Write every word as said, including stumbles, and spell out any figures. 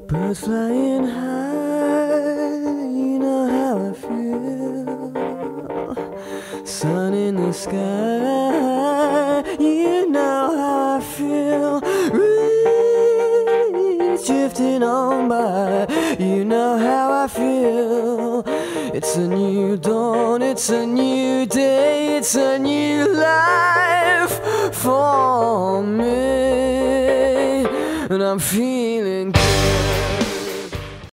Birds flying high, you know how I feel. Sun in the sky, you know how I feel. Breeze drifting on by, you know how I feel. It's a new dawn, it's a new day, it's a new life for me. And I'm feeling